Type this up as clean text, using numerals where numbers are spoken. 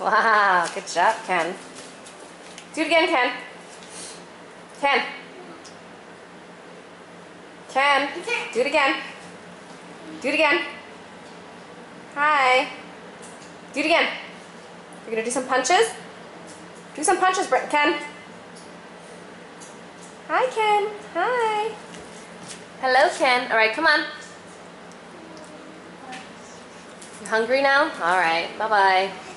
Wow, good job, Ken. Do it again, Ken. Ken. Ken, do it again. Do it again. Hi. Do it again. You're gonna do some punches? Do some punches, Ken. Hi, Ken. Hi. Hello, Ken. All right, come on. You hungry now? All right, bye-bye.